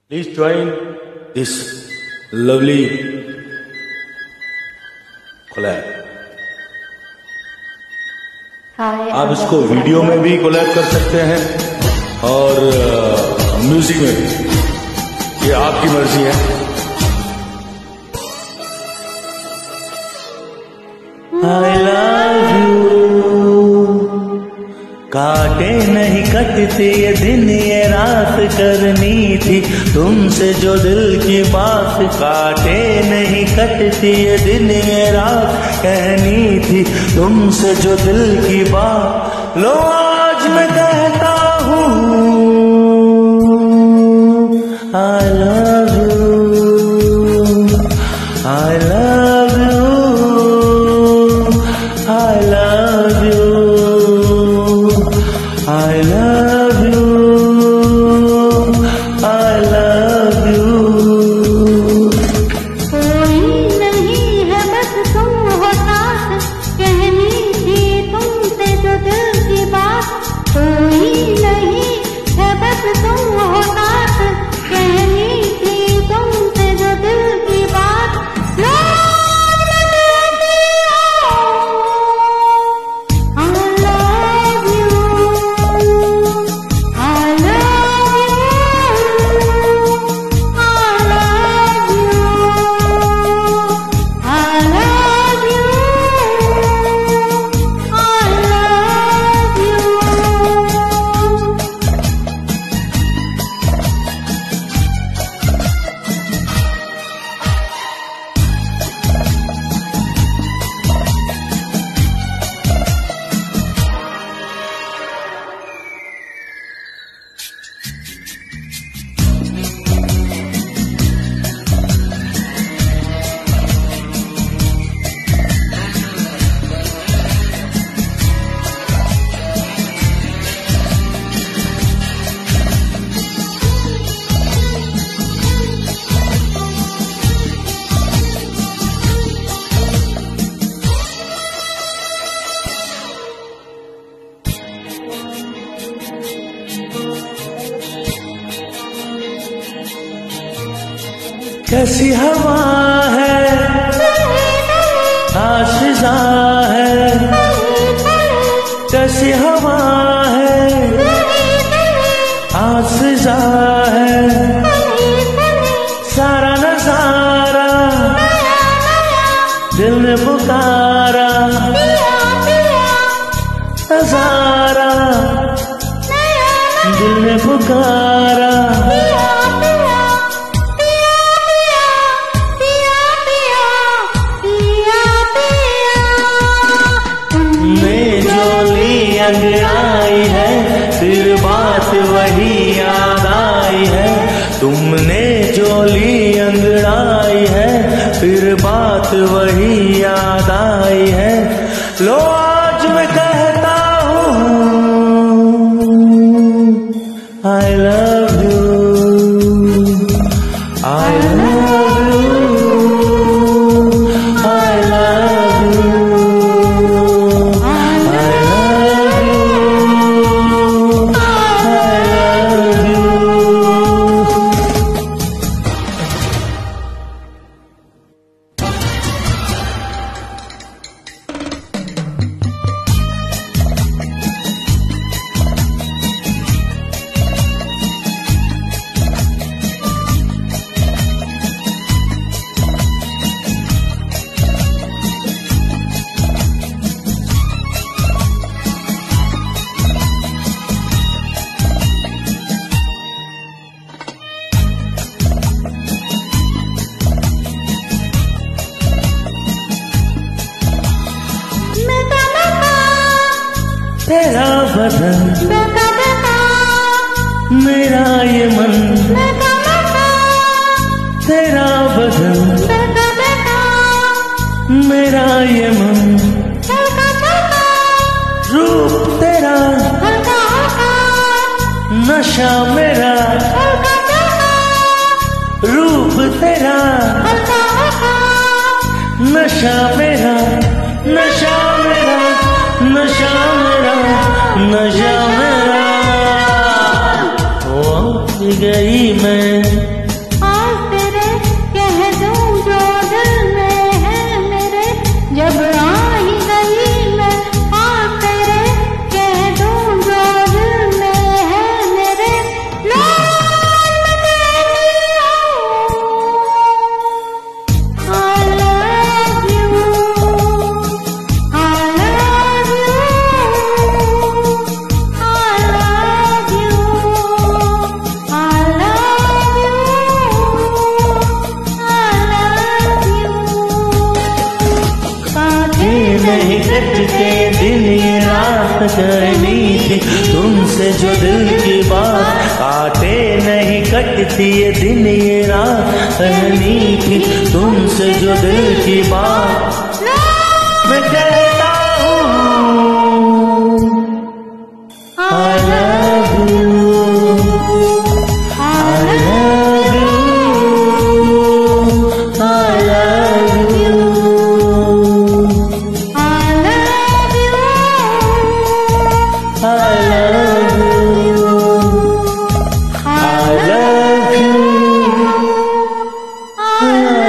Please join this lovely collab. आप इसको video में भी कोलैब कर सकते हैं और म्यूजिक में भी, ये आपकी मर्जी है। I love you, काटे नहीं कटते ये दिन ये रात करनी थी तुमसे जो दिल की बात, काटे नहीं कटती ये दिन ये रात कहनी थी तुमसे जो दिल की बात। लो आज मैं कहता हूँ I love you, I love you, I love you, I love you, I love you। कोई नहीं है बस तुम हो साथ, कहनी थी तुमसे जो दिल की बात। कोई नहीं है बस तुम हो साथ, कहनी थी तुमसे जो दिल की बात। कैसी हवा है आशिज़ा है, कैसी हवा है आशिज़ा है, सारा नज़ारा दिल ने पुकारा, नज़ारा दिल ने पुकारा। अंगड़ाई है फिर बात वही याद आई है, तुमने जो ली अंगड़ाई है फिर बात वही याद आई है। लो आज मैं कहता हूँ I love you, I love you, I love you। तेरा बदन मेरा ये मन, तेरा बदन मेरा ये मन, रूप तेरा नशा मेरा, रूप तेरा नशा मेरा, नशा मेरा, नशा मेरा, नशा मेरा। गई मैं। आज तेरे कह दूं जो दिल में है मेरे, जब आ ही गई मैं। आज तेरे कह दूं जो दिल में है मेरे, I love you, I love you, I love you, I love you, काटे नहीं कटते दिन ये रात करनी थी तुमसे जो दिल की बात। काटे नहीं कटती ये दिन ये रात कहनी थी तुमसे जो दिल की बात। मैं कहता हूँ I love you, I love you, I love you, I love you, I love you, I love you, I love you.